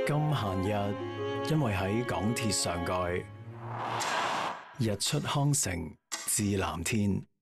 咁閒日，因為喺港鐵上蓋，日出康城至藍天。